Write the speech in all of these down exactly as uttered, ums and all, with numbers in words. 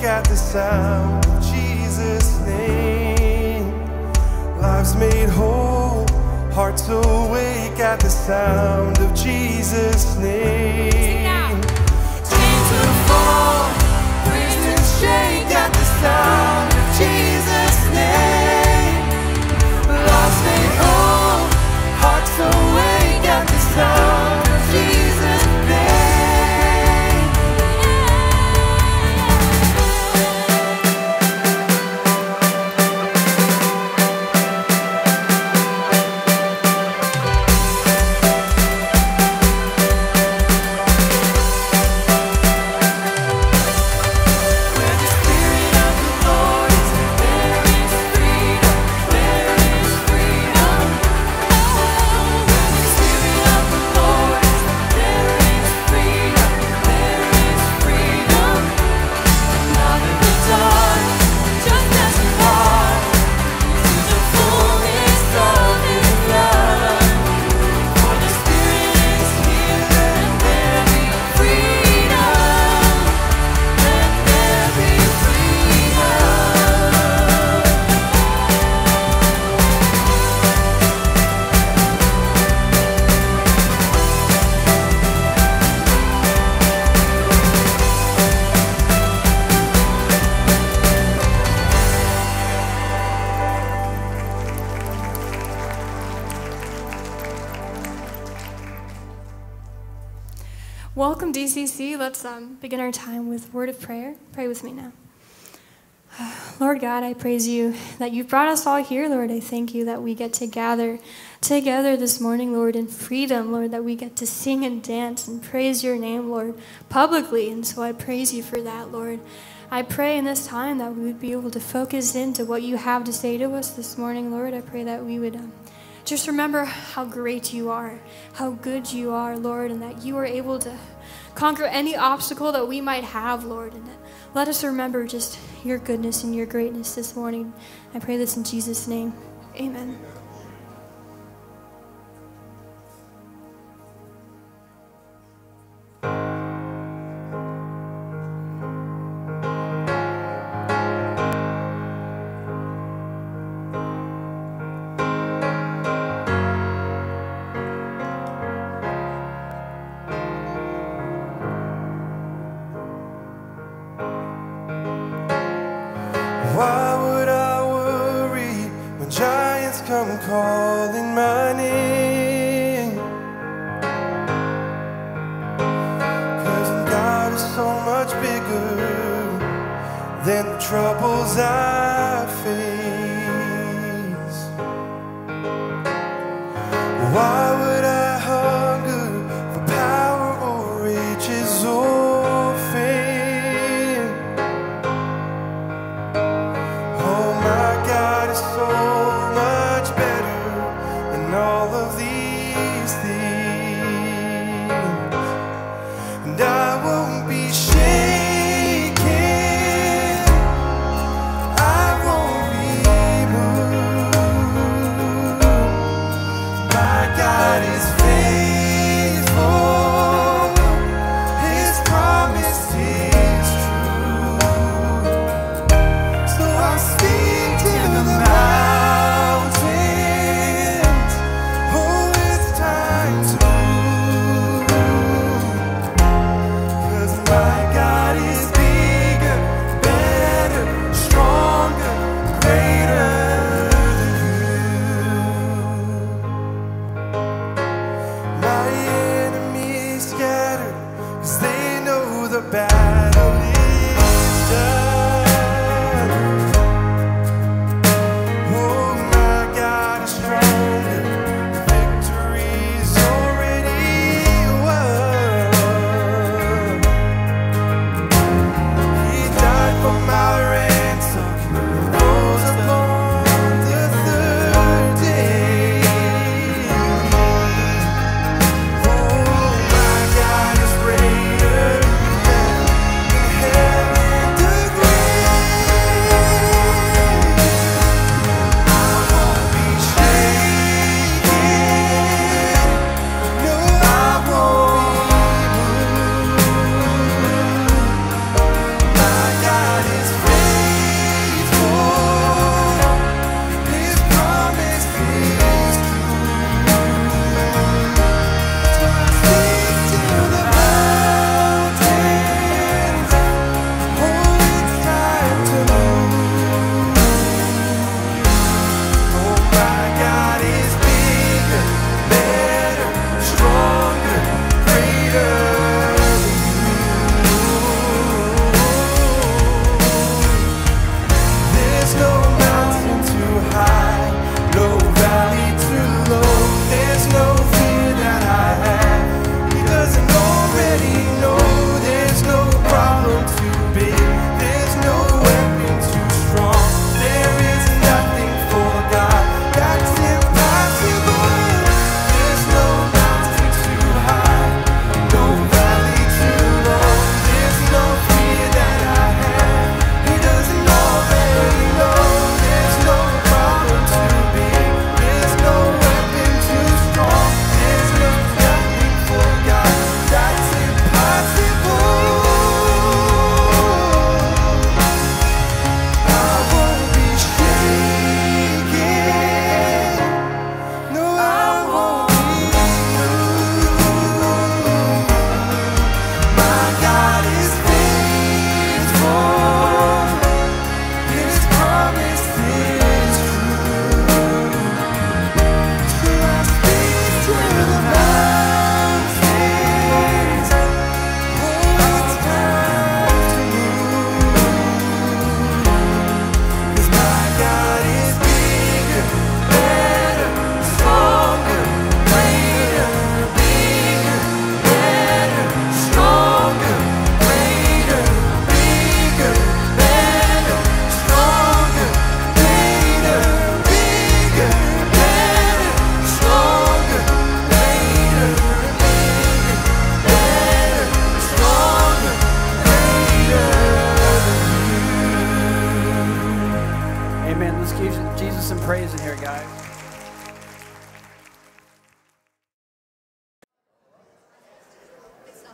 shake at the sound of Jesus' name. Lives made whole, hearts awake at the sound of Jesus' name. Chains will fall, prisons shake at the sound of Jesus' name. Lives made whole, hearts awake at the sound of Jesus' name. Welcome, D C C. Let's um, begin our time with word of prayer. Pray with me now. Lord God, I praise you that you've brought us all here, Lord. I thank you that we get to gather together this morning, Lord, in freedom, Lord, that we get to sing and dance and praise your name, Lord, publicly. And so I praise you for that, Lord. I pray in this time that we would be able to focus into what you have to say to us this morning, Lord. I pray that we would um, just remember how great you are, how good you are, Lord, and that you are able to conquer any obstacle that we might have, Lord. And let us remember just your goodness and your greatness this morning. I pray this in Jesus' name. Amen. Why would I worry when giants come calling my name? 'Cause God is so much bigger than the troubles I face. Why would I hunger for power or riches or fame? Oh, my God is so much better than all of these things. And I won't be shaken, I won't be moved. My God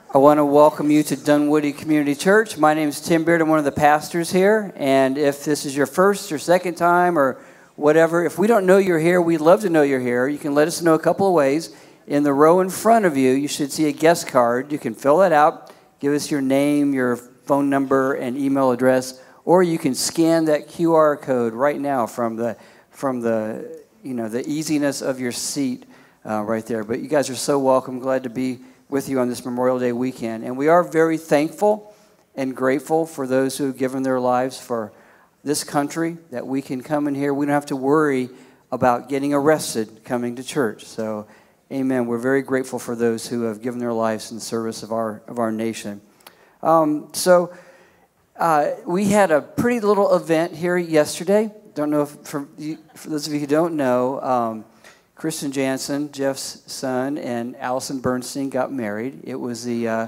I want to welcome you to Dunwoody Community Church. My name is Tim Beard. I'm one of the pastors here. And if this is your first or second time or whatever, if we don't know you're here, we'd love to know you're here. You can let us know a couple of ways. In the row in front of you, you should see a guest card. You can fill that out, give us your name, your phone number, and email address, or you can scan that Q R code right now from the from the you know the easiness of your seat uh, right there. But you guys are so welcome. Glad to be with you on this Memorial Day weekend. And we are very thankful and grateful for those who have given their lives for this country, that we can come in here. We don't have to worry about getting arrested coming to church. So, amen. We're very grateful for those who have given their lives in service of our of our nation. Um, so, uh, we had a pretty little event here yesterday. Don't know if, for, you, for those of you who don't know, um, Kristen Jansen, Jeff's son, and Allison Bernstein got married. It was the... Uh,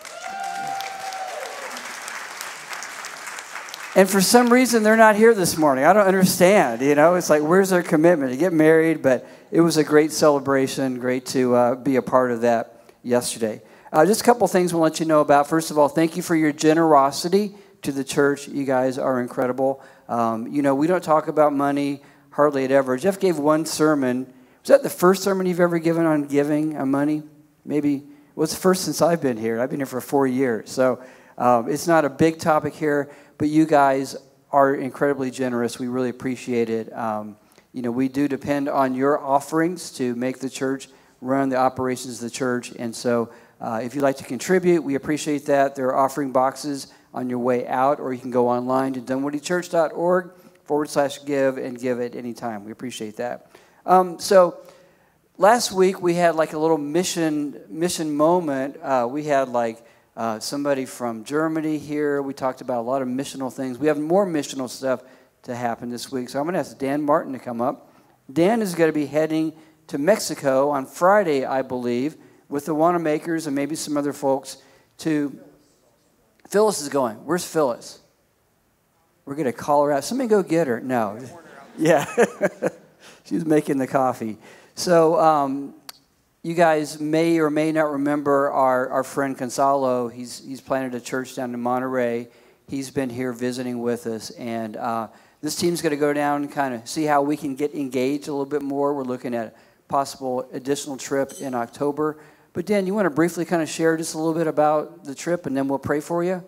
and for some reason, they're not here this morning. I don't understand. You know, it's like, where's their commitment to get married? But it was a great celebration. Great to uh, be a part of that yesterday. Uh, just a couple things we'll let you know about. First of all, thank you for your generosity to the church. You guys are incredible. Um, you know, we don't talk about money hardly ever. Jeff gave one sermon. Was that the first sermon you've ever given on giving on money? Maybe. Well, it's the first since I've been here. I've been here for four years. So um, it's not a big topic here, but you guys are incredibly generous. We really appreciate it. Um, you know, we do depend on your offerings to make the church run the operations of the church. And so uh, if you'd like to contribute, we appreciate that. There are offering boxes on your way out, or you can go online to dunwoodychurch.org forward slash give and give at any time. We appreciate that. Um, so last week we had like a little mission mission moment. Uh, we had like uh, somebody from Germany here. We talked about a lot of missional things. We have more missional stuff to happen this week. So I'm going to ask Dan Martin to come up. Dan is going to be heading to Mexico on Friday, I believe, with the Wanamamakers and maybe some other folks to... Phyllis is going. Where's Phyllis? We're going to call her out. Somebody go get her. No. Yeah. She's making the coffee. So um, you guys may or may not remember our, our friend Gonzalo. He's he's planted a church down in Monterey. He's been here visiting with us. And uh, this team's going to go down and kind of see how we can get engaged a little bit more. We're looking at a possible additional trip in October. But Dan, you want to briefly kind of share just a little bit about the trip, and then we'll pray for you?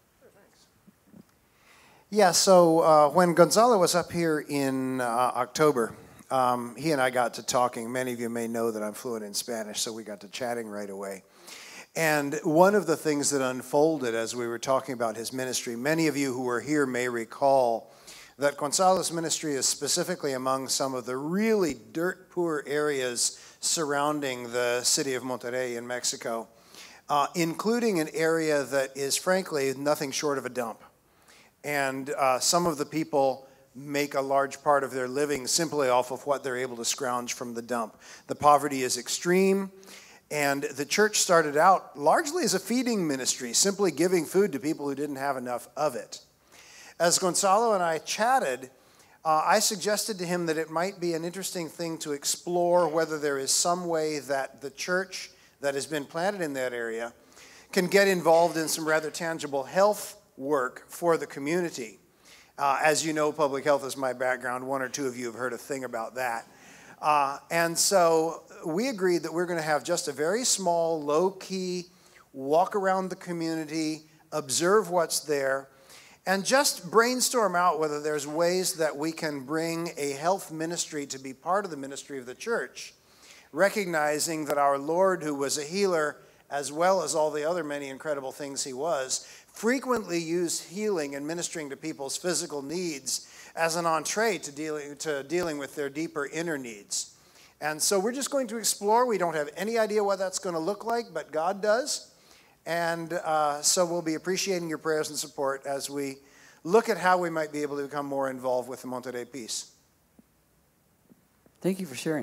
Yeah, so uh, when Gonzalo was up here in uh, October, um, he and I got to talking. Many of you may know that I'm fluent in Spanish, so we got to chatting right away. And one of the things that unfolded as we were talking about his ministry, many of you who were here may recall that Gonzalo's ministry is specifically among some of the really dirt-poor areas surrounding the city of Monterrey in Mexico, uh, including an area that is frankly nothing short of a dump. And uh, some of the people make a large part of their living simply off of what they're able to scrounge from the dump. The poverty is extreme, and the church started out largely as a feeding ministry, simply giving food to people who didn't have enough of it. As Gonzalo and I chatted, Uh, I suggested to him that it might be an interesting thing to explore whether there is some way that the church that has been planted in that area can get involved in some rather tangible health work for the community. Uh, as you know, public health is my background. One or two of you have heard a thing about that. Uh, and so we agreed that we're going to have just a very small, low-key walk around the community, observe what's there, and just brainstorm out whether there's ways that we can bring a health ministry to be part of the ministry of the church, recognizing that our Lord, who was a healer, as well as all the other many incredible things he was, frequently used healing and ministering to people's physical needs as an entree to dealing, to dealing with their deeper inner needs. And so we're just going to explore. We don't have any idea what that's going to look like, but God does. And uh, so we'll be appreciating your prayers and support as we look at how we might be able to become more involved with the Monterrey Peace. Thank you for sharing.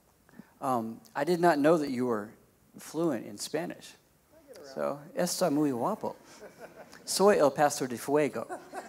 Um, I did not know that you were fluent in Spanish. So, está muy guapo. Soy el pastor de fuego.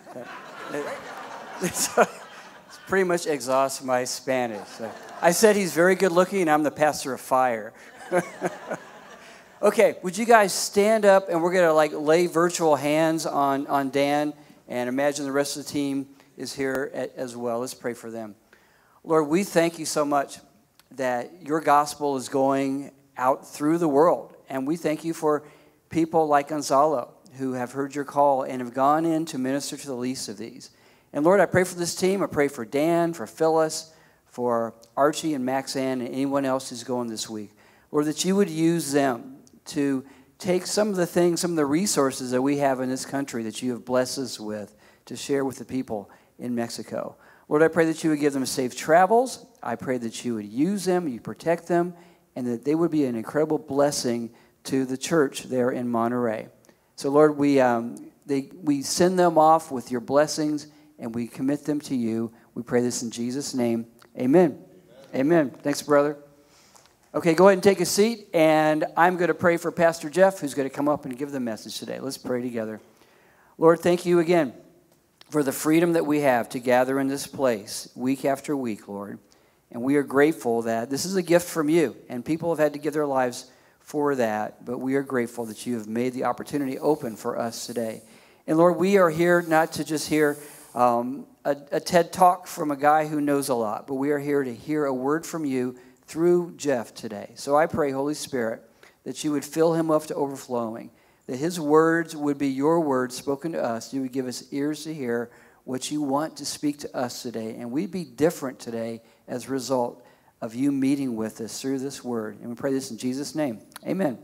It's pretty much exhausts my Spanish. So I said he's very good looking, and I'm the pastor of fire. Okay, would you guys stand up, and we're going to like lay virtual hands on, on Dan, and imagine the rest of the team is here at, as well. Let's pray for them. Lord, we thank you so much that your gospel is going out through the world, and we thank you for people like Gonzalo who have heard your call and have gone in to minister to the least of these. And Lord, I pray for this team. I pray for Dan, for Phyllis, for Archie and Maxanne, and anyone else who's going this week. Lord, that you would use them to take some of the things, some of the resources that we have in this country that you have blessed us with to share with the people in Mexico. Lord, I pray that you would give them safe travels. I pray that you would use them, you protect them, and that they would be an incredible blessing to the church there in Monterey. So, Lord, we um, they, we send them off with your blessings, and we commit them to you. We pray this in Jesus' name. Amen. Amen. Amen. Thanks, brother. Okay, go ahead and take a seat, and I'm going to pray for Pastor Jeff, who's going to come up and give the message today. Let's pray together. Lord, thank you again for the freedom that we have to gather in this place week after week, Lord. And we are grateful that this is a gift from you, and people have had to give their lives for that, but we are grateful that you have made the opportunity open for us today. And Lord, we are here not to just hear um, a, a TED Talk from a guy who knows a lot, but we are here to hear a word from you through Jeff today. So I pray, Holy Spirit, that you would fill him up to overflowing, that his words would be your words spoken to us. You would give us ears to hear what you want to speak to us today, and we'd be different today as a result of you meeting with us through this word. And we pray this in Jesus' name. Amen.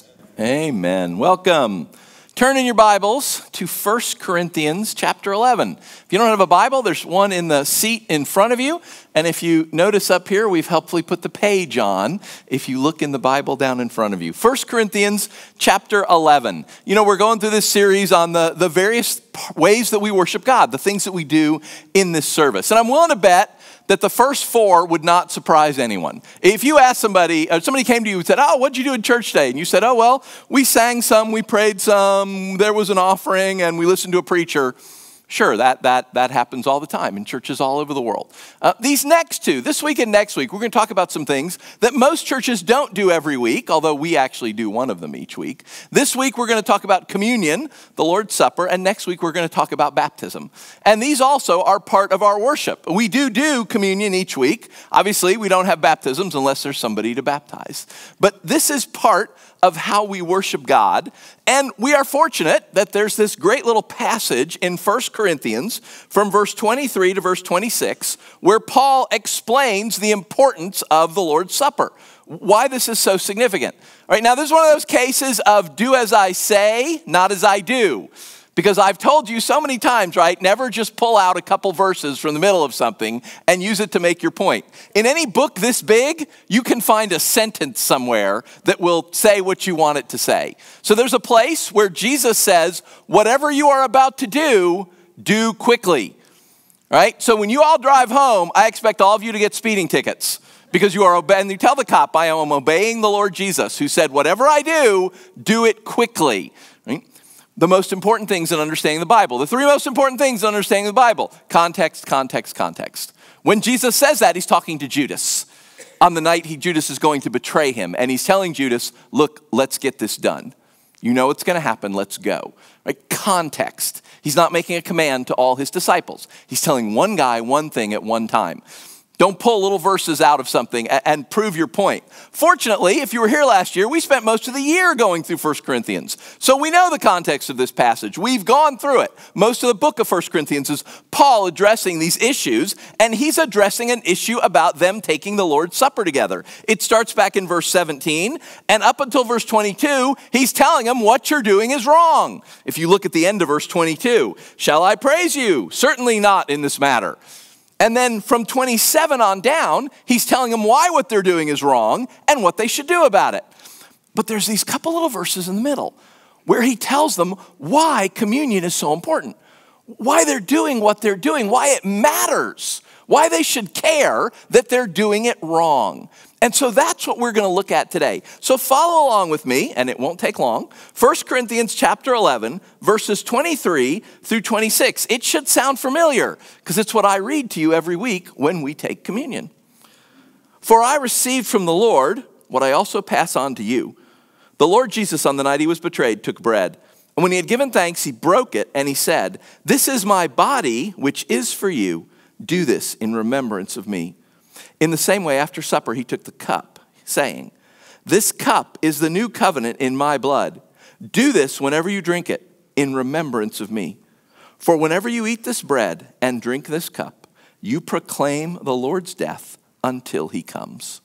Amen. Welcome. Turn in your Bibles to First Corinthians chapter eleven. If you don't have a Bible, there's one in the seat in front of you. And if you notice up here, we've helpfully put the page on if you look in the Bible down in front of you. First Corinthians chapter eleven. You know, we're going through this series on the, the various ways that we worship God, the things that we do in this service. And I'm willing to bet that the first four would not surprise anyone. If you asked somebody, or somebody came to you and said, oh, what'd you do in church today? And you said, oh, well, we sang some, we prayed some, there was an offering, and we listened to a preacher. Sure, that that that happens all the time in churches all over the world. Uh, these next two, this week and next week, we're going to talk about some things that most churches don't do every week, although we actually do one of them each week. This week, we're going to talk about communion, the Lord's Supper, and next week, we're going to talk about baptism. And these also are part of our worship. We do do communion each week. Obviously, we don't have baptisms unless there's somebody to baptize. But this is part of how we worship God. And we are fortunate that there's this great little passage in First Corinthians from verse twenty-three to verse twenty-six where Paul explains the importance of the Lord's Supper, why this is so significant. All right, now this is one of those cases of do as I say, not as I do. Because I've told you so many times, right, never just pull out a couple verses from the middle of something and use it to make your point. In any book this big, you can find a sentence somewhere that will say what you want it to say. So there's a place where Jesus says, whatever you are about to do, do quickly. Right? So when you all drive home, I expect all of you to get speeding tickets. Because you are obeying, you tell the cop, I am obeying the Lord Jesus, who said, whatever I do, do it quickly. Right? The most important things in understanding the Bible. The three most important things in understanding the Bible. Context, context, context. When Jesus says that, he's talking to Judas. On the night he, Judas is going to betray him. And he's telling Judas, look, let's get this done. You know what's going to happen. Let's go. Right? Context. He's not making a command to all his disciples. He's telling one guy one thing at one time. Don't pull little verses out of something and prove your point. Fortunately, if you were here last year, we spent most of the year going through First Corinthians. So we know the context of this passage. We've gone through it. Most of the book of First Corinthians is Paul addressing these issues, and he's addressing an issue about them taking the Lord's Supper together. It starts back in verse seventeen, and up until verse twenty-two, he's telling them what you're doing is wrong. If you look at the end of verse twenty-two, shall I praise you? Certainly not in this matter. And then from twenty-seven on down, he's telling them why what they're doing is wrong and what they should do about it. But there's these couple little verses in the middle where he tells them why communion is so important, why they're doing what they're doing, why it matters, why they should care that they're doing it wrong. And so that's what we're going to look at today. So follow along with me, and it won't take long. First Corinthians chapter eleven, verses twenty-three through twenty-six. It should sound familiar because it's what I read to you every week when we take communion. For I received from the Lord what I also pass on to you. The Lord Jesus, on the night he was betrayed, took bread. And when he had given thanks, he broke it, and he said, "This is my body, which is for you. Do this in remembrance of me." In the same way, after supper, he took the cup, saying, "This cup is the new covenant in my blood. Do this whenever you drink it in remembrance of me. For whenever you eat this bread and drink this cup, you proclaim the Lord's death until he comes."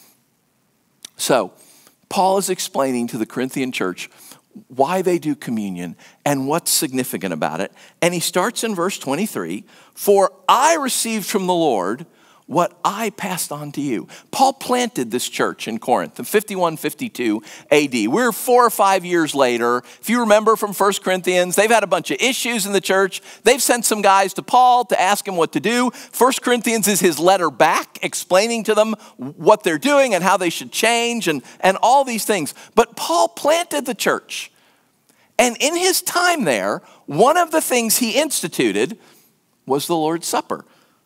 So, Paul is explaining to the Corinthian church why they do communion and what's significant about it. And he starts in verse twenty-three, "For I received from the Lord what I passed on to you." Paul planted this church in Corinth in fifty-one, fifty-two A D. We're four or five years later. If you remember from First Corinthians, they've had a bunch of issues in the church. They've sent some guys to Paul to ask him what to do. First Corinthians is his letter back, explaining to them what they're doing and how they should change and, and all these things. But Paul planted the church. And in his time there, one of the things he instituted was the Lord's Supper.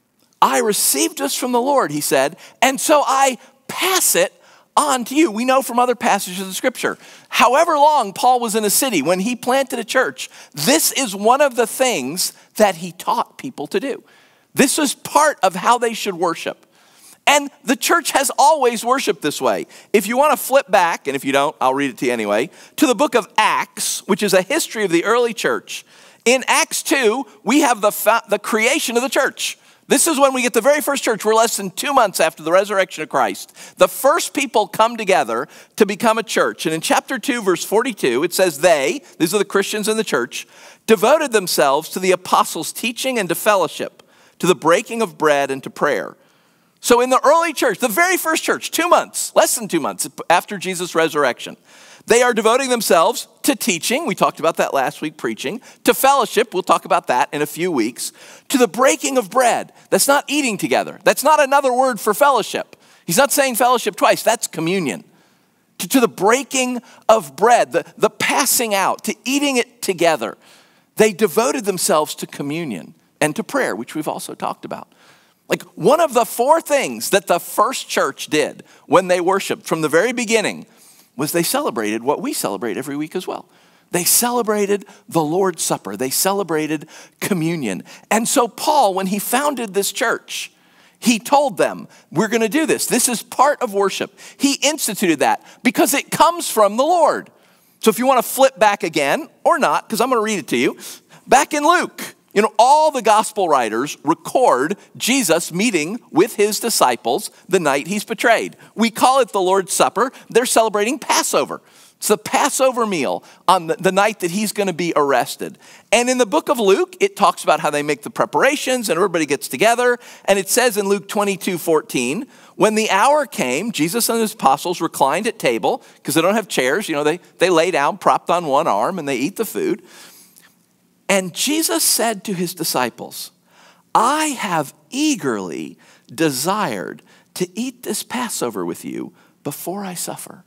"I received this from the Lord," he said, "and so I pass it on to you." We know from other passages of Scripture, however long Paul was in a city, when he planted a church, this is one of the things that he taught people to do. This was part of how they should worship. And the church has always worshiped this way. If you want to flip back, and if you don't, I'll read it to you anyway, to the book of Acts, which is a history of the early church. In Acts two, we have the, fa- the creation of the church. This is when we get the very first church. We're less than two months after the resurrection of Christ. The first people come together to become a church. And in chapter two, verse forty-two, it says they, these are the Christians in the church, devoted themselves to the apostles' teaching and to fellowship, to the breaking of bread and to prayer. So in the early church, the very first church, two months, less than two months after Jesus' resurrection, they are devoting themselves to teaching. We talked about that last week, preaching. To fellowship. We'll talk about that in a few weeks. To the breaking of bread. That's not eating together. That's not another word for fellowship. He's not saying fellowship twice. That's communion. To, to the breaking of bread, the, the passing out, to eating it together. They devoted themselves to communion and to prayer, which we've also talked about. Like one of the four things that the first church did when they worshiped from the very beginning was they celebrated what we celebrate every week as well. They celebrated the Lord's Supper. They celebrated communion. And so Paul, when he founded this church, he told them, we're going to do this. This is part of worship. He instituted that because it comes from the Lord. So if you want to flip back again, or not, because I'm going to read it to you, back in Luke, you know, all the gospel writers record Jesus meeting with his disciples the night he's betrayed. We call it the Lord's Supper. They're celebrating Passover. It's the Passover meal on the, the night that he's going to be arrested. And in the book of Luke, it talks about how they make the preparations and everybody gets together. And it says in Luke twenty-two fourteen, when the hour came, Jesus and his apostles reclined at table, because they don't have chairs. You know, they, they lay down propped on one arm and they eat the food. And Jesus said to his disciples, I have eagerly desired to eat this Passover with you before I suffer.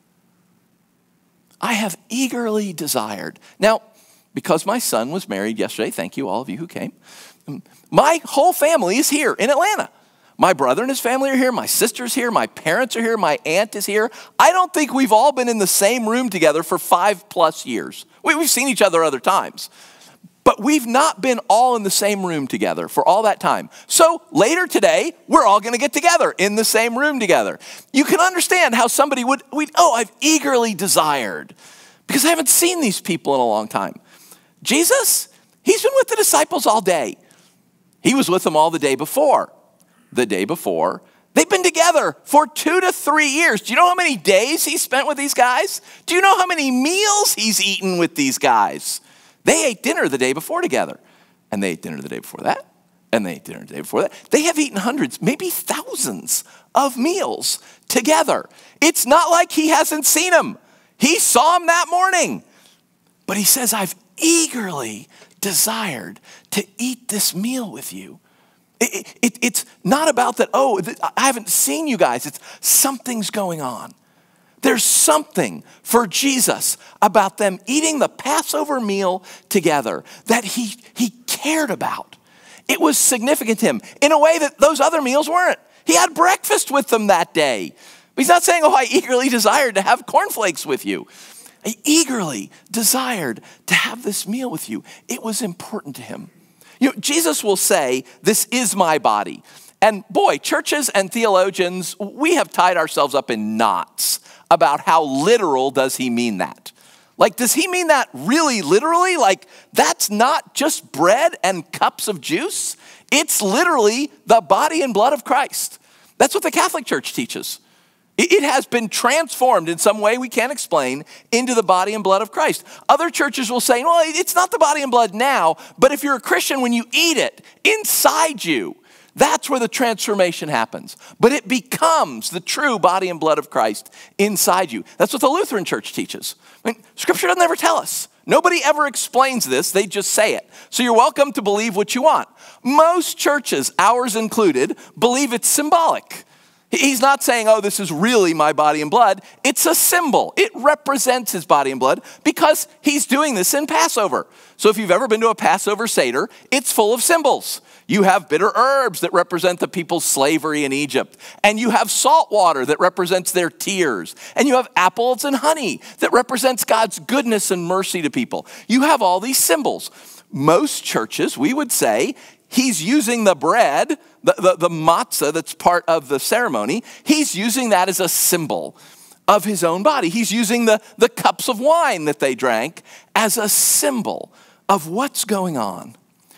I have eagerly desired. Now, because my son was married yesterday, thank you all of you who came, my whole family is here in Atlanta. My brother and his family are here. My sister's here. My parents are here. My aunt is here. I don't think we've all been in the same room together for five plus years. We, we've seen each other other times. But we've not been all in the same room together for all that time. So later today, we're all going to get together in the same room together. You can understand how somebody would, we'd, oh, I've eagerly desired, because I haven't seen these people in a long time. Jesus, he's been with the disciples all day. He was with them all the day before. The day before. They've been together for two to three years. Do you know how many days he spent with these guys? Do you know how many meals he's eaten with these guys? They ate dinner the day before together, and they ate dinner the day before that, and they ate dinner the day before that. They have eaten hundreds, maybe thousands of meals together. It's not like he hasn't seen them. He saw them that morning. But he says, I've eagerly desired to eat this meal with you. It, it, it's not about that, oh, I haven't seen you guys. It's something's going on. There's something for Jesus about them eating the Passover meal together that he, he cared about. It was significant to him in a way that those other meals weren't. He had breakfast with them that day. But he's not saying, oh, I eagerly desired to have cornflakes with you. He eagerly desired to have this meal with you. It was important to him. You know, Jesus will say, this is my body. And boy, churches and theologians, we have tied ourselves up in knots about how literal does he mean that. Like, does he mean that really literally? Like, that's not just bread and cups of juice. It's literally the body and blood of Christ. That's what the Catholic Church teaches. It has been transformed in some way we can't explain into the body and blood of Christ. Other churches will say, well, it's not the body and blood now, but if you're a Christian, when you eat it, inside you, that's where the transformation happens. But it becomes the true body and blood of Christ inside you. That's what the Lutheran Church teaches. I mean, Scripture doesn't ever tell us. Nobody ever explains this. They just say it. So you're welcome to believe what you want. Most churches, ours included, believe it's symbolic. He's not saying, oh, this is really my body and blood. It's a symbol. It represents his body and blood because he's doing this in Passover. So if you've ever been to a Passover Seder, it's full of symbols. You have bitter herbs that represent the people's slavery in Egypt. And you have salt water that represents their tears. And you have apples and honey that represents God's goodness and mercy to people. You have all these symbols. Most churches, we would say, he's using the bread, the, the, the matzah that's part of the ceremony, he's using that as a symbol of his own body. He's using the, the cups of wine that they drank as a symbol of what's going on.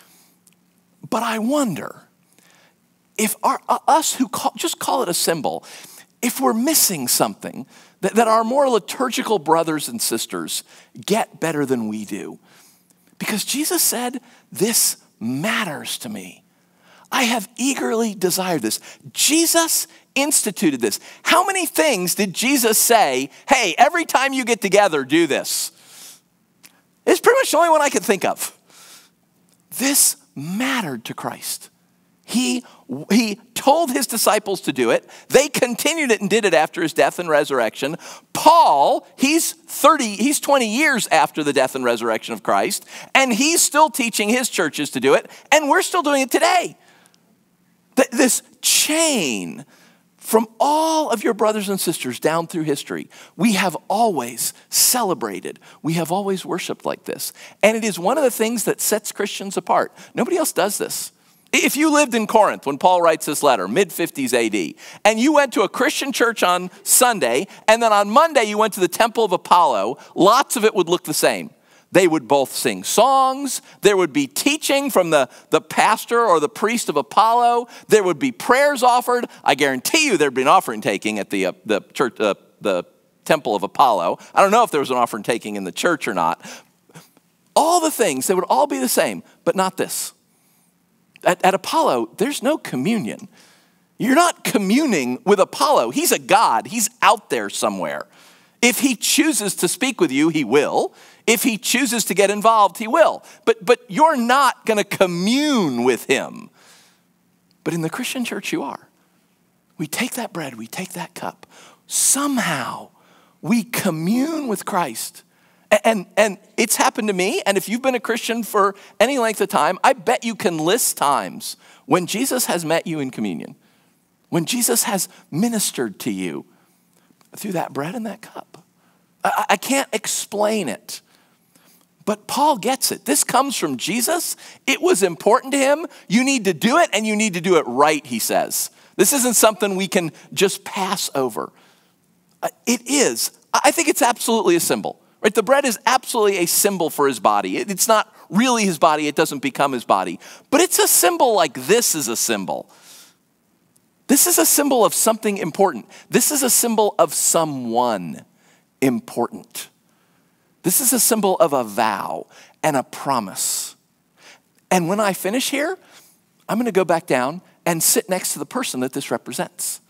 But I wonder if our, us who call, just call it a symbol, if we're missing something that, that our more liturgical brothers and sisters get better than we do. Because Jesus said, this matters to me. I have eagerly desired this. Jesus instituted this. How many things did Jesus say, hey, every time you get together, do this? It's pretty much the only one I could think of. This mattered to Christ. He, he told his disciples to do it. They continued it and did it after his death and resurrection. Paul, he's thirty, he's twenty years after the death and resurrection of Christ, and he's still teaching his churches to do it, and we're still doing it today. This chain from all of your brothers and sisters down through history, we have always celebrated. We have always worshiped like this. And it is one of the things that sets Christians apart. Nobody else does this. If you lived in Corinth when Paul writes this letter, mid fifties A D, and you went to a Christian church on Sunday, and then on Monday you went to the Temple of Apollo, lots of it would look the same. They would both sing songs. There would be teaching from the, the pastor or the priest of Apollo. There would be prayers offered. I guarantee you there'd be an offering taking at the, uh, the, church, uh, the Temple of Apollo. I don't know if there was an offering taking in the church or not. All the things, they would all be the same, but not this. At, at Apollo, there's no communion. You're not communing with Apollo. He's a god. He's out there somewhere. If he chooses to speak with you, he will. If he chooses to get involved, he will. But, but you're not going to commune with him. But in the Christian church, you are. We take that bread, we take that cup. Somehow, we commune with Christ. And, and, and it's happened to me, and if you've been a Christian for any length of time, I bet you can list times when Jesus has met you in communion, when Jesus has ministered to you through that bread and that cup. I, I can't explain it. But Paul gets it. This comes from Jesus. It was important to him. You need to do it, and you need to do it right, he says. This isn't something we can just pass over. It is. I think it's absolutely a symbol. Right? The bread is absolutely a symbol for his body. It's not really his body. It doesn't become his body. But it's a symbol like this is a symbol. This is a symbol of something important. This is a symbol of someone important. This is a symbol of a vow and a promise. And when I finish here, I'm going to go back down and sit next to the person that this represents.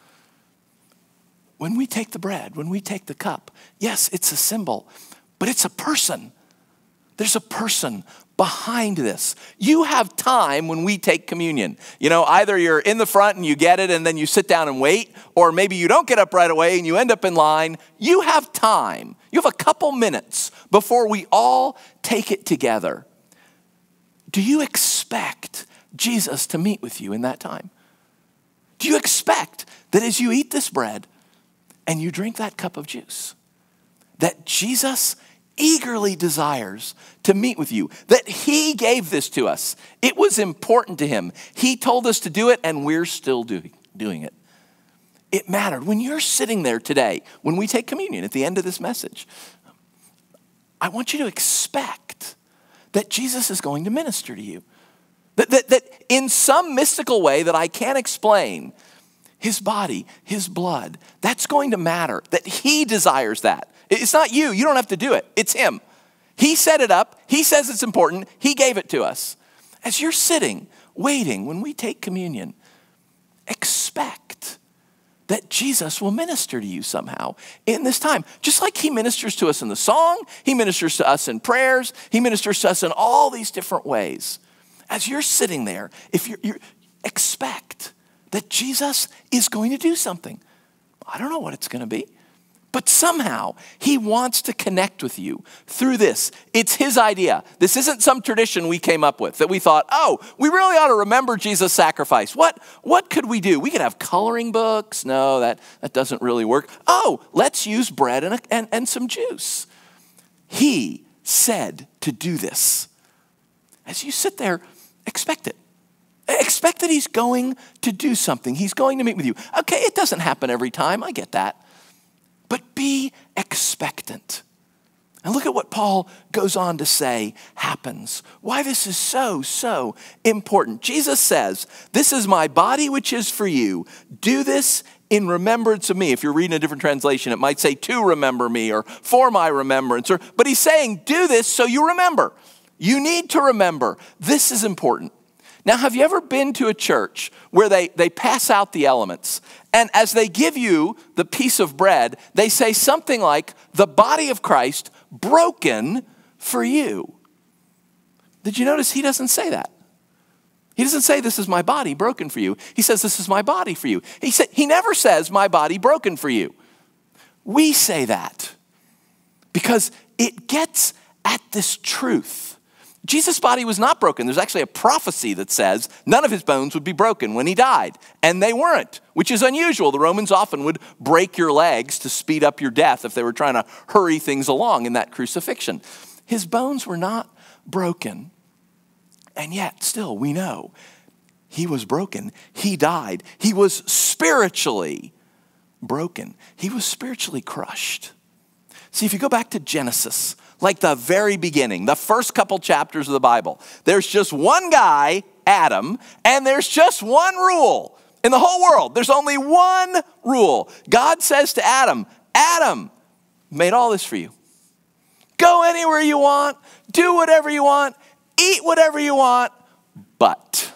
When we take the bread, when we take the cup, yes, it's a symbol, but it's a person. There's a person behind this. You have time when we take communion. You know, either you're in the front and you get it and then you sit down and wait, or maybe you don't get up right away and you end up in line. You have time. You have a couple minutes before we all take it together. Do you expect Jesus to meet with you in that time? Do you expect that as you eat this bread and you drink that cup of juice, that Jesus eagerly desires to meet with you, that he gave this to us. It was important to him. He told us to do it, and we're still doing, doing it. It mattered. When you're sitting there today, when we take communion at the end of this message, I want you to expect that Jesus is going to minister to you. That, that, that in some mystical way that I can't explain, his body, his blood, that's going to matter, that he desires that. It's not you. You don't have to do it. It's him. He set it up. He says it's important. He gave it to us. As you're sitting, waiting, when we take communion, expect that Jesus will minister to you somehow in this time. Just like he ministers to us in the song, he ministers to us in prayers, he ministers to us in all these different ways. As you're sitting there, if you're, you're expect that Jesus is going to do something. I don't know what it's going to be, but somehow he wants to connect with you through this. It's his idea. This isn't some tradition we came up with that we thought, oh, we really ought to remember Jesus' sacrifice. What, what could we do? We could have coloring books. No, that, that doesn't really work. Oh, let's use bread and, a, and, and some juice. He said to do this. As you sit there, expect it. Expect that he's going to do something. He's going to meet with you. Okay, it doesn't happen every time. I get that. But be expectant. And look at what Paul goes on to say happens. Why this is so, so important. Jesus says, this is my body which is for you. Do this in remembrance of me. If you're reading a different translation, it might say to remember me or for my remembrance. Or, but he's saying do this so you remember. You need to remember. This is important. Now, have you ever been to a church where they, they pass out the elements, and as they give you the piece of bread, they say something like, the body of Christ broken for you? Did you notice he doesn't say that? He doesn't say, this is my body broken for you. He says, this is my body for you. He, sa- he never says, my body broken for you. We say that because it gets at this truth. Jesus' body was not broken. There's actually a prophecy that says none of his bones would be broken when he died. And they weren't, which is unusual. The Romans often would break your legs to speed up your death if they were trying to hurry things along in that crucifixion. His bones were not broken. And yet, still, we know he was broken. He died. He was spiritually broken. He was spiritually crushed. See, if you go back to Genesis, like the very beginning, the first couple chapters of the Bible, there's just one guy, Adam, and there's just one rule in the whole world. There's only one rule. God says to Adam, Adam, made all this for you. Go anywhere you want, do whatever you want, eat whatever you want, but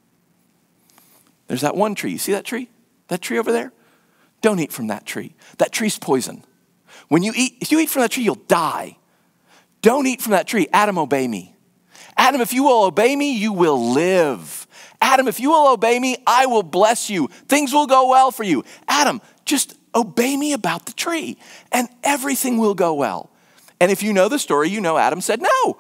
there's that one tree. You see that tree? That tree over there? Don't eat from that tree. That tree's poison. When you eat, if you eat from that tree, you'll die. Don't eat from that tree. Adam, obey me. Adam, if you will obey me, you will live. Adam, if you will obey me, I will bless you. Things will go well for you. Adam, just obey me about the tree and everything will go well. And if you know the story, you know Adam said no.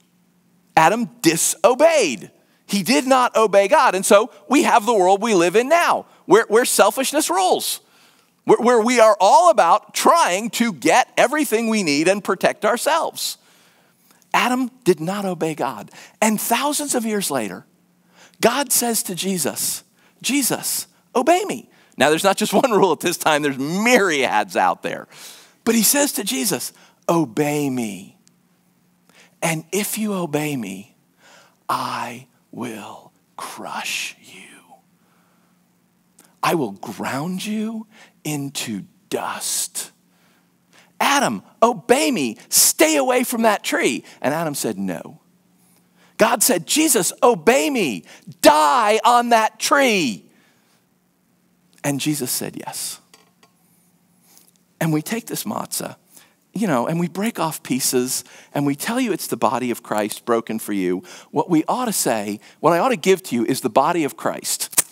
Adam disobeyed. He did not obey God. And so we have the world we live in now, where, where selfishness rules, where, where we are all about trying to get everything we need and protect ourselves. Adam did not obey God. And thousands of years later, God says to Jesus, Jesus, obey me. Now, there's not just one rule at this time. There's myriads out there. But he says to Jesus, obey me. And if you obey me, I will crush you. I will ground you into dust. Adam, obey me. Stay away from that tree. And Adam said, no. God said, Jesus, obey me. Die on that tree. And Jesus said, yes. And we take this matzah, you know, and we break off pieces and we tell you it's the body of Christ broken for you. What we ought to say, what I ought to give to you is the body of Christ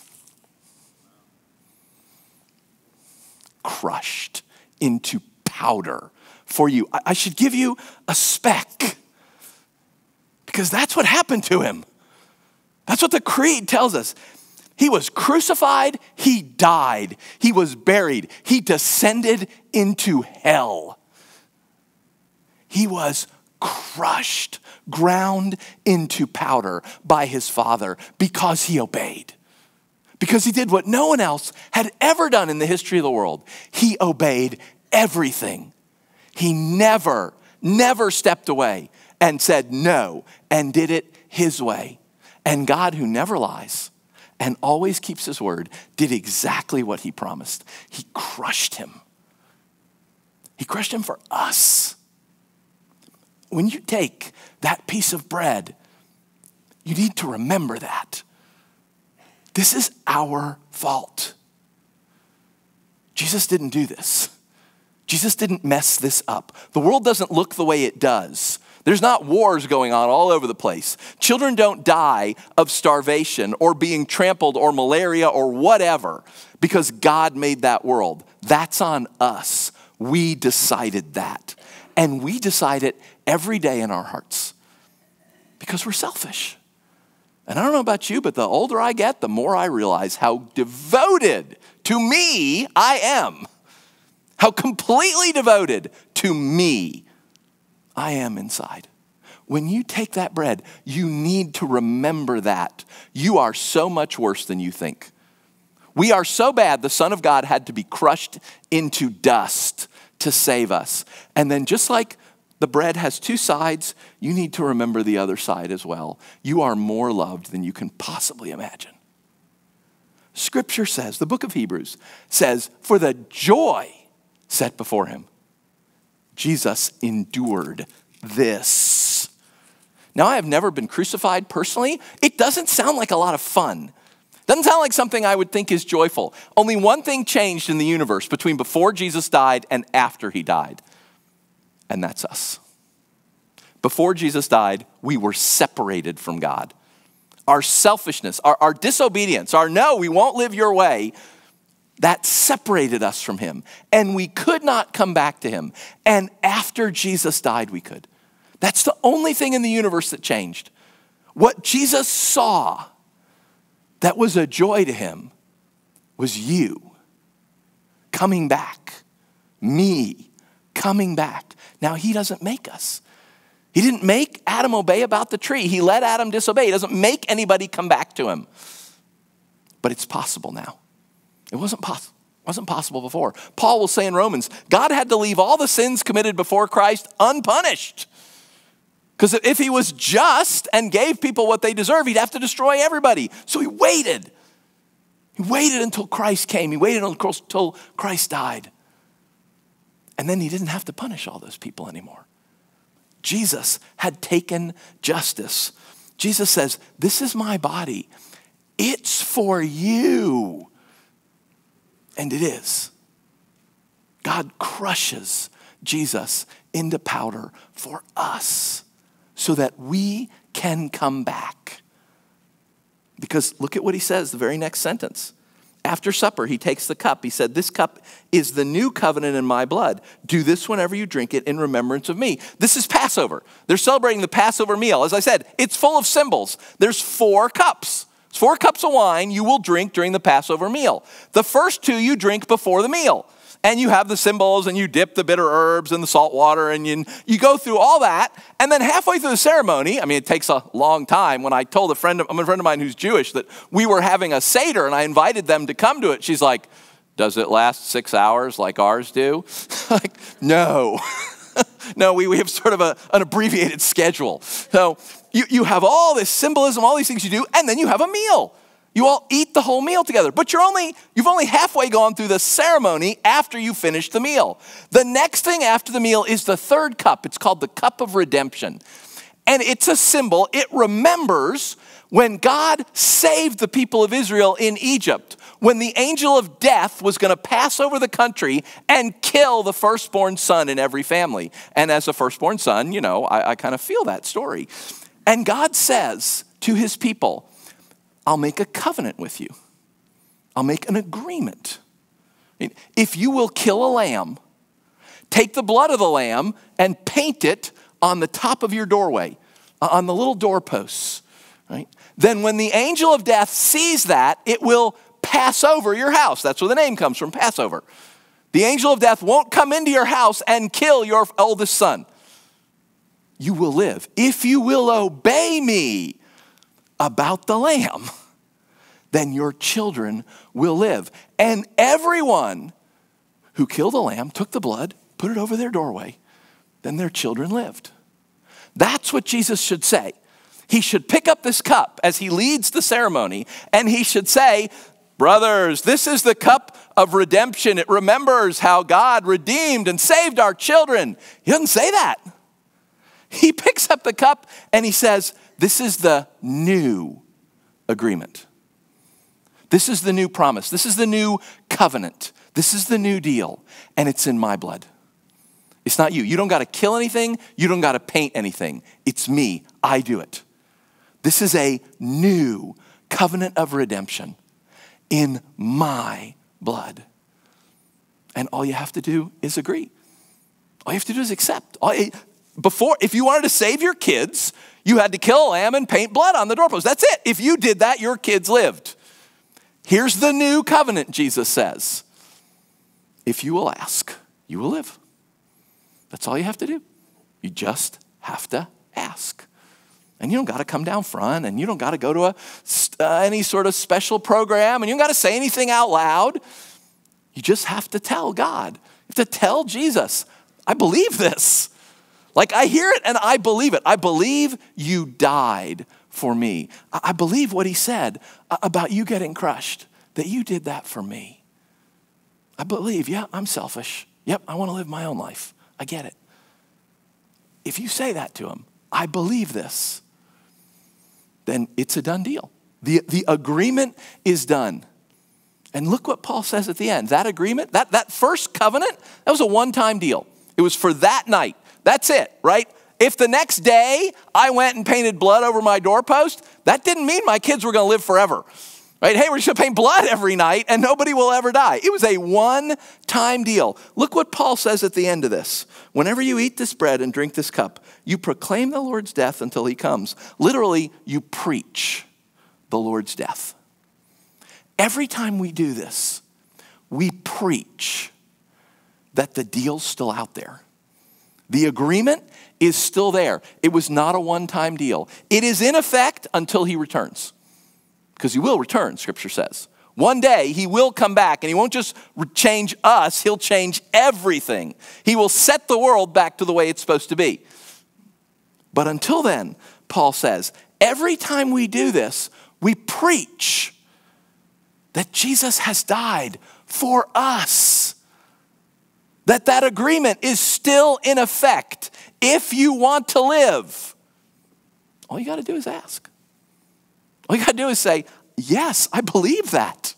crushed into powder for you. I, I should give you a speck because that's what happened to him. That's what the creed tells us. He was crucified, he died, he was buried, he descended into hell. He was crushed, ground into powder by his Father because he obeyed. Because he did what no one else had ever done in the history of the world. He obeyed everything. He never, never stepped away and said no and did it his way. And God, who never lies and always keeps his word, did exactly what he promised. He crushed him. He crushed him for us. When you take that piece of bread, you need to remember that. This is our fault. Jesus didn't do this. Jesus didn't mess this up. The world doesn't look the way it does. There's not wars going on all over the place. Children don't die of starvation or being trampled or malaria or whatever because God made that world. That's on us. We decided that. And we decide it every day in our hearts because we're selfish. And I don't know about you, but the older I get, the more I realize how devoted to me I am. How completely devoted to me I am inside. When you take that bread, you need to remember that. You are so much worse than you think. We are so bad, the Son of God had to be crushed into dust to save us. And then just like the bread has two sides, you need to remember the other side as well. You are more loved than you can possibly imagine. Scripture says, the book of Hebrews says, for the joy set before him, Jesus endured this. Now, I have never been crucified personally. It doesn't sound like a lot of fun. Doesn't sound like something I would think is joyful. Only one thing changed in the universe between before Jesus died and after he died. And that's us. Before Jesus died, we were separated from God. Our selfishness, our, our disobedience, our no, we won't live your way, that separated us from him. And we could not come back to him. And after Jesus died, we could. That's the only thing in the universe that changed. What Jesus saw that was a joy to him was you coming back, me coming back. Now, he doesn't make us. He didn't make Adam obey about the tree. He let Adam disobey. He doesn't make anybody come back to him. But it's possible now. It wasn't possible. Wasn't possible before. Paul will say in Romans, God had to leave all the sins committed before Christ unpunished. Because if he was just and gave people what they deserve, he'd have to destroy everybody. So he waited. He waited until Christ came. He waited until Christ died. And then he didn't have to punish all those people anymore. Jesus had taken justice. Jesus says, this is my body. It's for you. And it is. God crushes Jesus into powder for us so that we can come back. Because look at what he says, the very next sentence. After supper, he takes the cup. He said, this cup is the new covenant in my blood. Do this whenever you drink it in remembrance of me. This is Passover. They're celebrating the Passover meal. As I said, it's full of symbols. There's four cups. It's four cups of wine you will drink during the Passover meal. The first two you drink before the meal. And you have the symbols and you dip the bitter herbs in the salt water and you, you go through all that. And then halfway through the ceremony, I mean, it takes a long time. When I told a friend, I'm a friend of mine who's Jewish, that we were having a Seder and I invited them to come to it. She's like, does it last six hours like ours do? Like, no. No, we, we have sort of a, an abbreviated schedule. So you, you have all this symbolism, all these things you do, and then you have a meal. You all eat the whole meal together, but you're only, you've only halfway gone through the ceremony after you finish the meal. The next thing after the meal is the third cup. It's called the cup of redemption. And it's a symbol. It remembers when God saved the people of Israel in Egypt, when the angel of death was going to pass over the country and kill the firstborn son in every family. And as a firstborn son, you know, I, I kind of feel that story. And God says to his people, I'll make a covenant with you. I'll make an agreement. If you will kill a lamb, take the blood of the lamb and paint it on the top of your doorway, on the little doorposts, right? Then when the angel of death sees that, it will pass over your house. That's where the name comes from, Passover. The angel of death won't come into your house and kill your oldest son. you will live. If you will obey me about the lamb, then your children will live. And everyone who killed a lamb, took the blood, put it over their doorway, then their children lived. That's what Jesus should say. He should pick up this cup as he leads the ceremony, and he should say, brothers, this is the cup of redemption. It remembers how God redeemed and saved our children. He doesn't say that. He picks up the cup and he says, this is the new agreement. This is the new promise. This is the new covenant. This is the new deal, and it's in my blood. It's not you. You don't got to kill anything. You don't got to paint anything. It's me. I do it. This is a new covenant of redemption in my blood. And all you have to do is agree. All you have to do is accept. All you, before, if you wanted to save your kids, you had to kill a lamb and paint blood on the doorpost. That's it. If you did that, your kids lived. Here's the new covenant, Jesus says. If you will ask, you will live. That's all you have to do. You just have to ask. And you don't got to come down front, and you don't got to go to a, uh, any sort of special program, and you don't got to say anything out loud. You just have to tell God. You have to tell Jesus, I believe this. Like, I hear it and I believe it. I believe you died for me. I, I believe what he said about you getting crushed, that you did that for me. I believe, yeah, I'm selfish. Yep, I want to live my own life. I get it. If you say that to him, I believe this, then it's a done deal. The, the agreement is done. And look what Paul says at the end. That agreement, that, that first covenant, that was a one-time deal. It was for that night. That's it, right? If the next day I went and painted blood over my doorpost, that didn't mean my kids were going to live forever. Right? Hey, we're just going to paint blood every night and nobody will ever die. It was a one-time deal. Look what Paul says at the end of this. Whenever you eat this bread and drink this cup, you proclaim the Lord's death until he comes. Literally, you preach the Lord's death. Every time we do this, we preach that the deal's still out there. The agreement is still there. It was not a one-time deal. It is in effect until he returns. Because he will return, Scripture says. One day he will come back, and he won't just change us, he'll change everything. He will set the world back to the way it's supposed to be. But until then, Paul says, every time we do this, we preach that Jesus has died for us. That that agreement is still in effect. If you want to live, all you got to do is ask. All you got to do is say, yes, I believe that.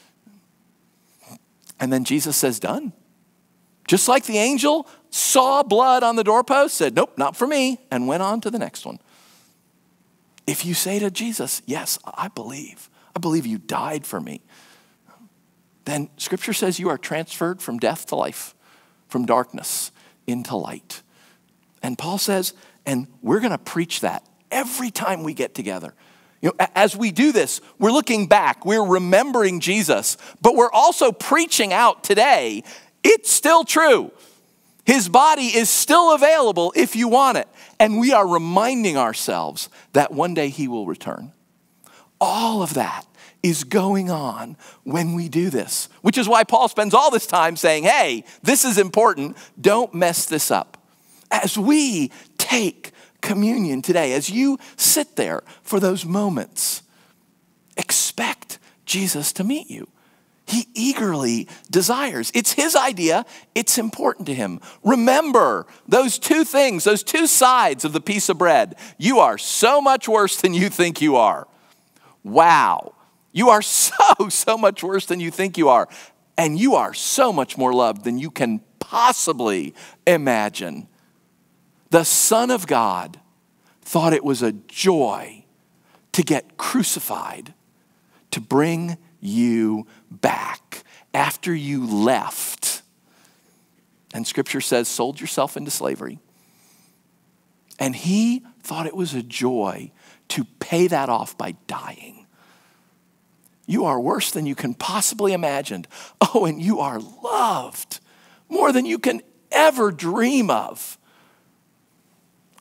And then Jesus says, done. Just like the angel saw blood on the doorpost, said, nope, not for me, and went on to the next one. If you say to Jesus, yes, I believe. I believe you died for me. Then Scripture says you are transferred from death to life, from darkness into light. And Paul says, and we're going to preach that every time we get together. You know, as we do this, we're looking back, we're remembering Jesus, but we're also preaching out today. It's still true. His body is still available if you want it. And we are reminding ourselves that one day he will return. All of that is going on when we do this, which is why Paul spends all this time saying, hey, this is important. Don't mess this up. As we take communion today, as you sit there for those moments, expect Jesus to meet you. He eagerly desires. It's his idea. It's important to him. Remember those two things, those two sides of the piece of bread. You are so much worse than you think you are. Wow. You are so, so much worse than you think you are. And you are so much more loved than you can possibly imagine. The Son of God thought it was a joy to get crucified, to bring you back after you left. And Scripture says, sold yourself into slavery. And he thought it was a joy to pay that off by dying. You are worse than you can possibly imagine. Oh, and you are loved more than you can ever dream of.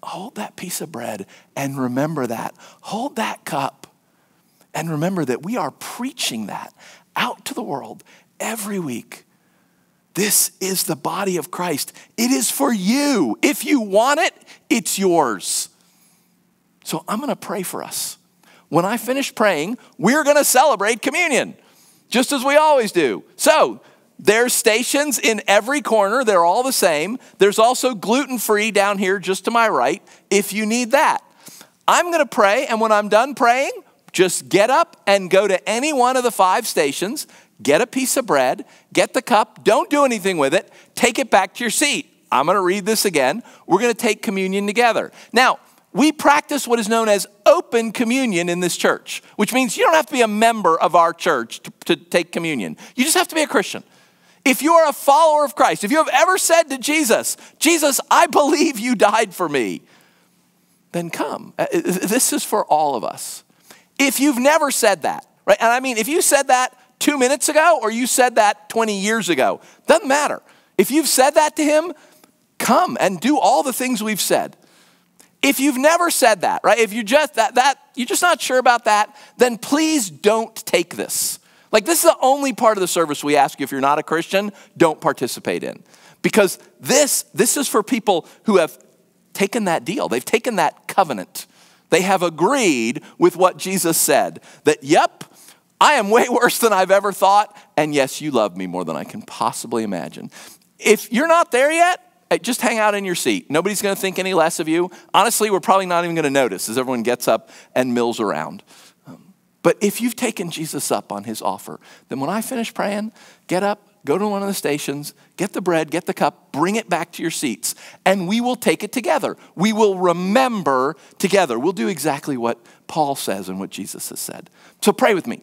hold that piece of bread and remember that. Hold that cup and remember that we are preaching that out to the world every week. This is the body of Christ. It is for you. If you want it, it's yours. So I'm going to pray for us. When I finish praying, we're going to celebrate communion, just as we always do. So there's stations in every corner. They're all the same. There's also gluten-free down here just to my right if you need that. I'm going to pray, and when I'm done praying, just get up and go to any one of the five stations, get a piece of bread, get the cup, don't do anything with it, take it back to your seat. I'm going to read this again. We're going to take communion together. Now, we practice what is known as open communion in this church, which means you don't have to be a member of our church to, to take communion. You just have to be a Christian. If you are a follower of Christ, if you have ever said to Jesus, Jesus, I believe you died for me, then come. This is for all of us. If you've never said that, right? And I mean, if you said that two minutes ago or you said that twenty years ago, doesn't matter. If you've said that to him, come and do all the things we've said. If you've never said that, right? If you just that that you're just not sure about that, then please don't take this. Like, this is the only part of the service we ask you, if you're not a Christian, don't participate in. Because this this is for people who have taken that deal. They've taken that covenant. They have agreed with what Jesus said, that, yep, I am way worse than I've ever thought, and yes, you love me more than I can possibly imagine. If you're not there yet, just hang out in your seat. Nobody's going to think any less of you. Honestly, we're probably not even going to notice as everyone gets up and mills around. Um, but if you've taken Jesus up on his offer, then when I finish praying, get up, go to one of the stations, get the bread, get the cup, bring it back to your seats, and we will take it together. We will remember together. We'll do exactly what Paul says and what Jesus has said. So pray with me.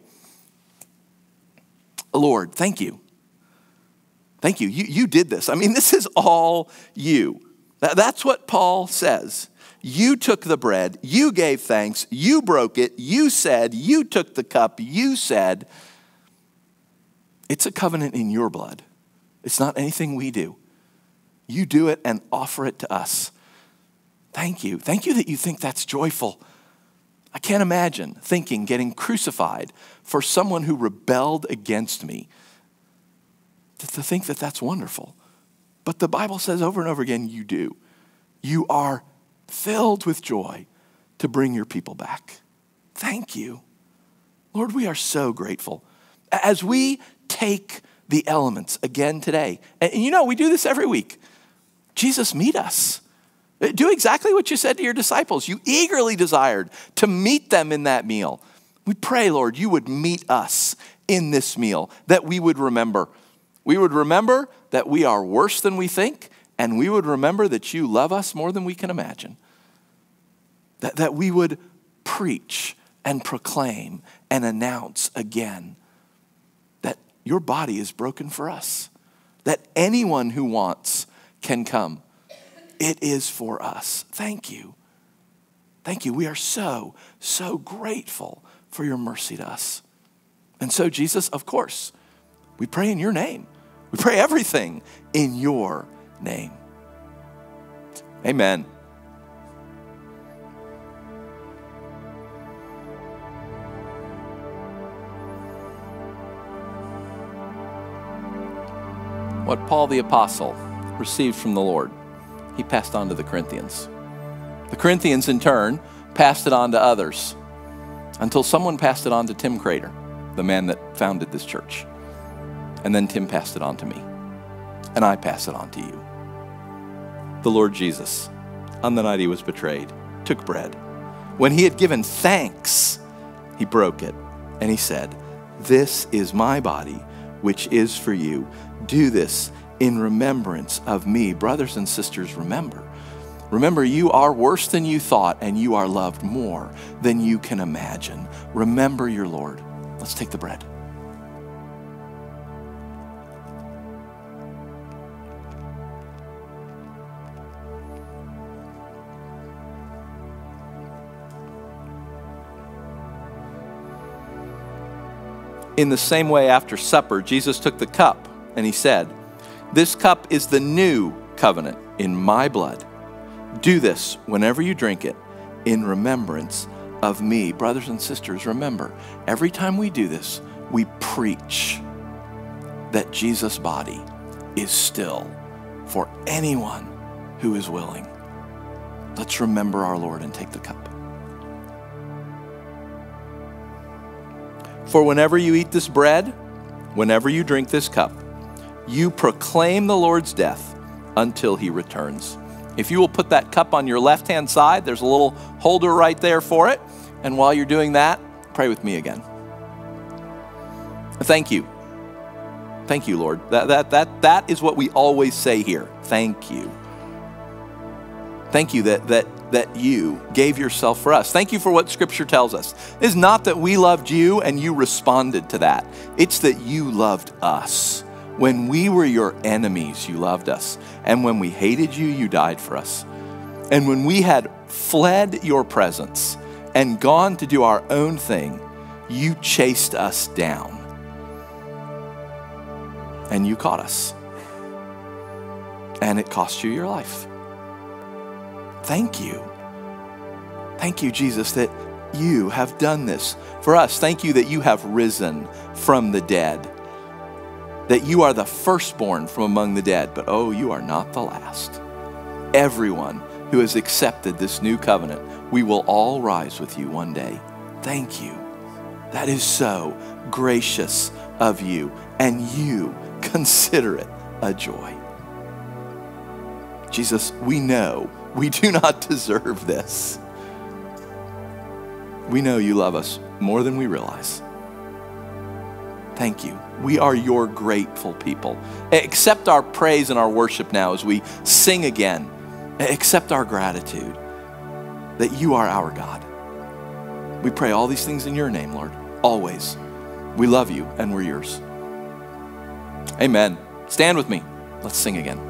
Lord, thank you. Thank you. You, you did this. I mean, this is all you. That, that's what Paul says. You took the bread. You gave thanks. You broke it. You said. You took the cup. You said. It's a covenant in your blood. It's not anything we do. You do it and offer it to us. Thank you. Thank you that you think that's joyful. I can't imagine thinking getting crucified for someone who rebelled against me. To think that that's wonderful. But the Bible says over and over again, you do. You are filled with joy to bring your people back. Thank you. Lord, we are so grateful. As we take the elements again today, and you know, we do this every week. Jesus, meet us. Do exactly what you said to your disciples. You eagerly desired to meet them in that meal. We pray, Lord, you would meet us in this meal, that we would remember. We would remember that we are worse than we think, and we would remember that you love us more than we can imagine. That, that we would preach and proclaim and announce again that your body is broken for us, that anyone who wants can come. It is for us. Thank you. Thank you. We are so, so grateful for your mercy to us. And so, Jesus, of course, we pray in your name. We pray everything in your name. Amen. What Paul the Apostle received from the Lord, he passed on to the Corinthians. The Corinthians, in turn, passed it on to others until someone passed it on to Tim Crater, the man that founded this church. And then Tim passed it on to me. And I pass it on to you. The Lord Jesus, on the night he was betrayed, took bread. When he had given thanks, he broke it. And he said, this is my body, which is for you. Do this in remembrance of me. Brothers and sisters, remember. Remember, you are worse than you thought, and you are loved more than you can imagine. Remember your Lord. Let's take the bread. In the same way, after supper, Jesus took the cup and he said, this cup is the new covenant in my blood. Do this whenever you drink it in remembrance of me. Brothers and sisters, remember, every time we do this, we preach that Jesus' body is still for anyone who is willing. Let's remember our Lord and take the cup. For whenever you eat this bread, whenever you drink this cup, you proclaim the Lord's death until he returns. If you will put that cup on your left-hand side, there's a little holder right there for it. And while you're doing that, pray with me again. Thank you. Thank you, Lord. That, that, that, that is what we always say here. Thank you. Thank you that, that, that you gave yourself for us. Thank you for what Scripture tells us. It's not that we loved you and you responded to that. It's that you loved us. When we were your enemies, you loved us. And when we hated you, you died for us. And when we had fled your presence and gone to do our own thing, you chased us down. And you caught us. And it cost you your life. Thank you. Thank you, Jesus, that you have done this for us. Thank you that you have risen from the dead. That you are the firstborn from among the dead, but oh, you are not the last. Everyone who has accepted this new covenant, we will all rise with you one day. Thank you. That is so gracious of you, and you consider it a joy. Jesus, we know we do not deserve this. We know you love us more than we realize. Thank you. We are your grateful people. Accept our praise and our worship now as we sing again. Accept our gratitude that you are our God. We pray all these things in your name, Lord, always. We love you and we're yours. Amen. Stand with me. Let's sing again.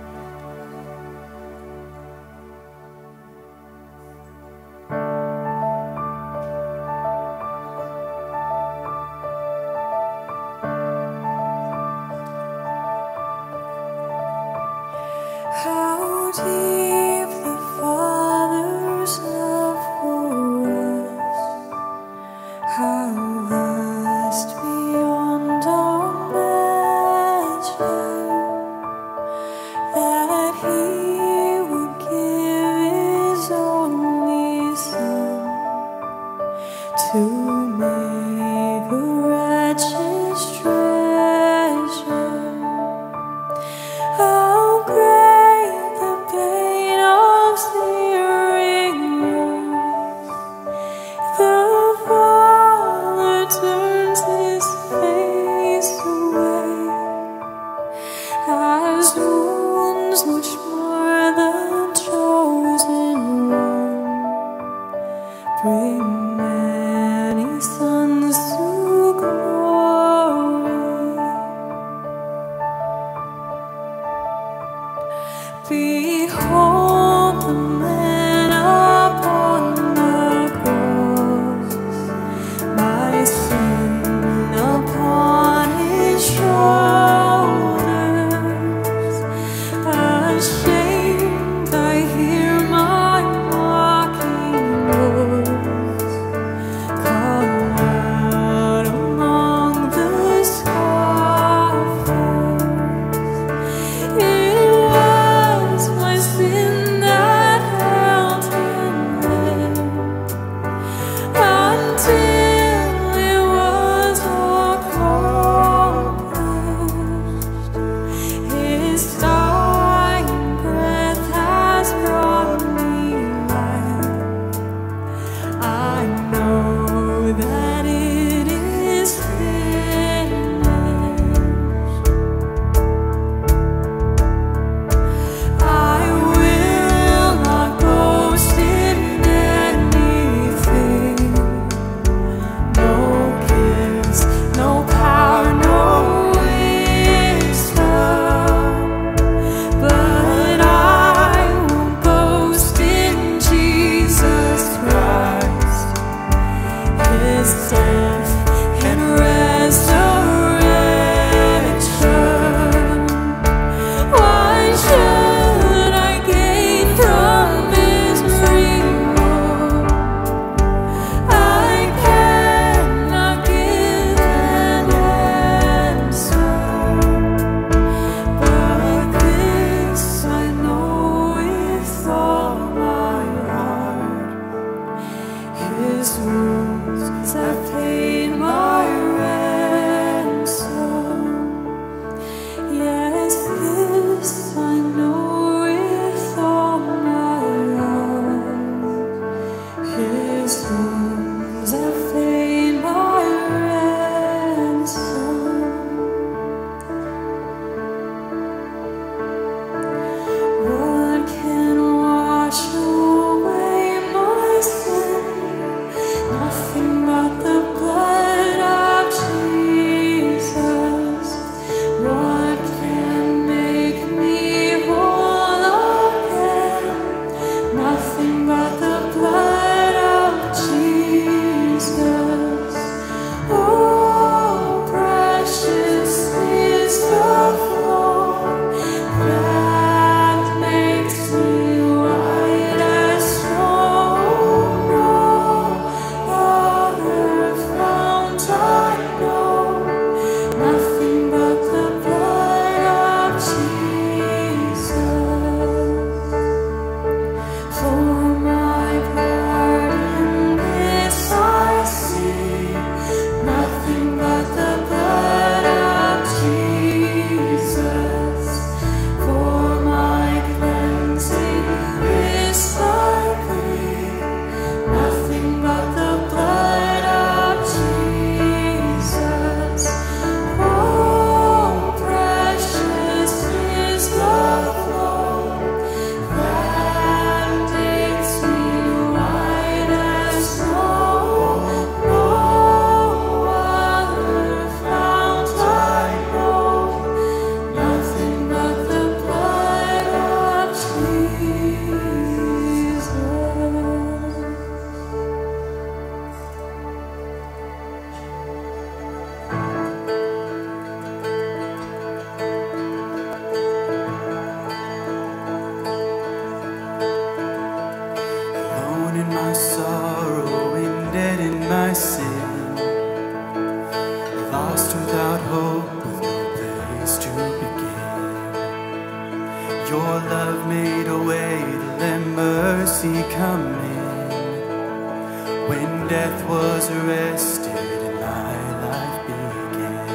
How deep the Father's love for us, how vast beyond all measure, that He would give His only Son to make a wretched treasure. How great the pain of searing us. The Father turns His face away, as wounds much more than chosen one bring many sons to glory. Behold the man upon the cross, my sin upon His shoulders. Ashamed, I hear my mocking voice souls have paid my ransom. What can wash away my sin? Nothing but the blood of Jesus. What can make me whole again? Nothing but the blood of Jesus. Oh, precious is the flow that makes me white as snow. No other fount I know. Nothing but the blood of Jesus. For my pardon, this I see. Nothing but the blood of Jesus. For my cleansing, this I plead. Nothing but the blood of Jesus. Oh, precious is the flow that makes me white as snow. No other fount I know. Nothing but the blood of Jesus. Alone in my sorrow and dead in my sin, lost without hope, with no place to begin. Your love made a way to let mercy come in. When death was arrested and my life began,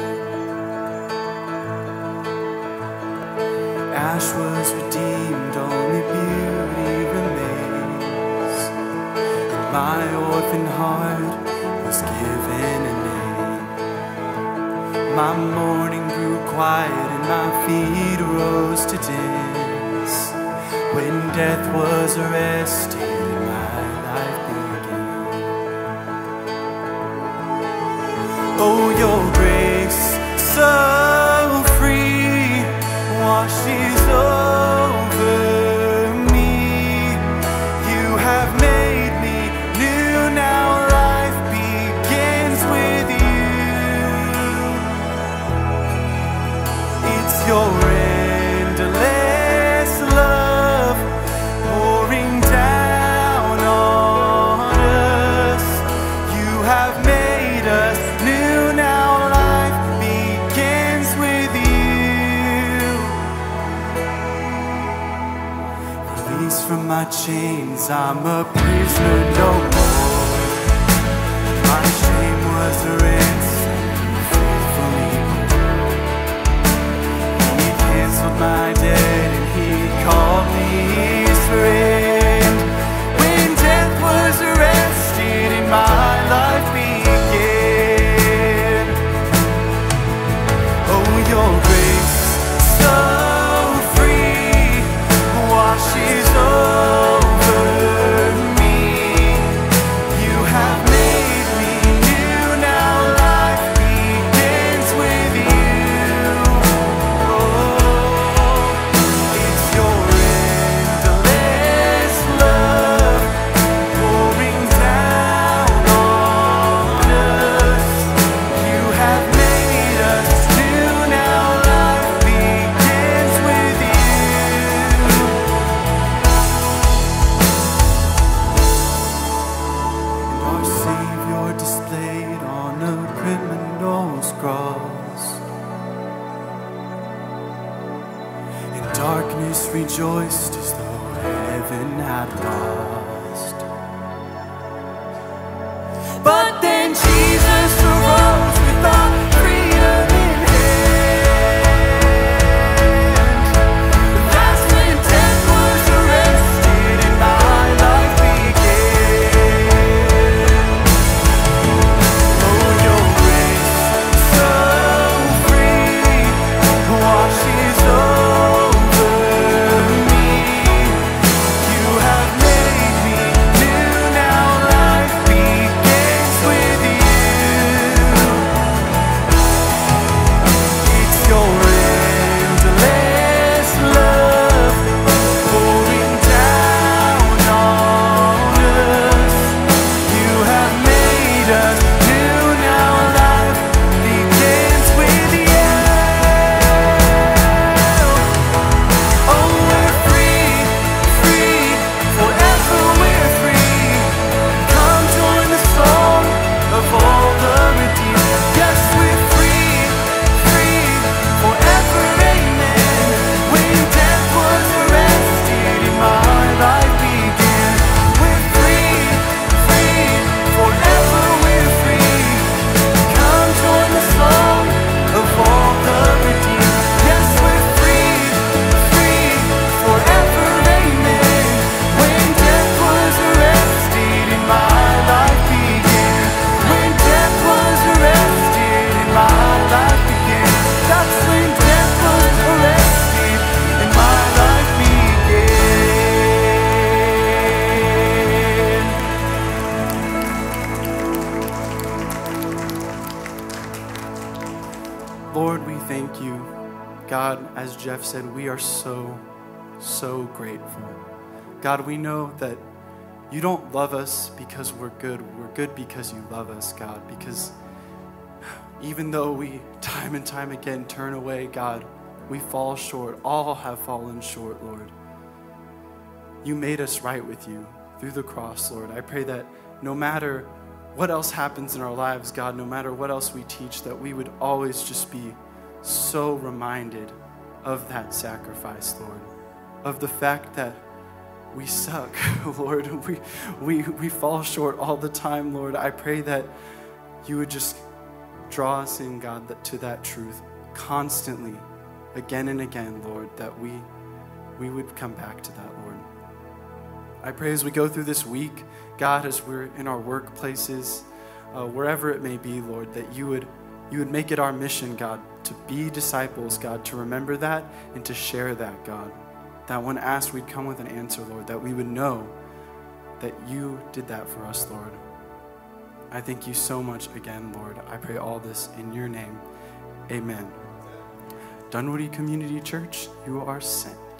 ash was redeemed, only beauty remains. And my orphan heart was given a name. My mourning grew quiet and my feet rose to dance. When death was arrested and my life began. Oh, your grace so free washes over me. You have made me new, now life begins with you. It's your endless love pouring down on us. You have made us new, now life begins with you. Released from my chains, I'm a prisoner no more. My shame was a ransom you faithfully bore. He canceled my debt and he called me his friend. When death was arrested and my life began. Oh, your grace so free washes over me. You have made me new, now life begins with you. Oh, it's your endless thank you. God, as Jeff said, we are so, so grateful. God, we know that you don't love us because we're good. We're good because you love us, God, because even though we time and time again turn away, God, we fall short. All have fallen short, Lord. You made us right with you through the cross, Lord. I pray that no matter what else happens in our lives, God, no matter what else we teach, that we would always just be so reminded of that sacrifice, Lord, of the fact that we suck, Lord. We, we, we fall short all the time, Lord. I pray that you would just draw us in, God, that, to that truth constantly, again and again, Lord, that we, we would come back to that, Lord. I pray as we go through this week, God, as we're in our workplaces, uh, wherever it may be, Lord, that you would, you would make it our mission, God, to be disciples, God, to remember that and to share that, God. That when asked, we'd come with an answer, Lord, that we would know that you did that for us, Lord. I thank you so much again, Lord. I pray all this in your name. Amen. Dunwoody Community Church, you are sent.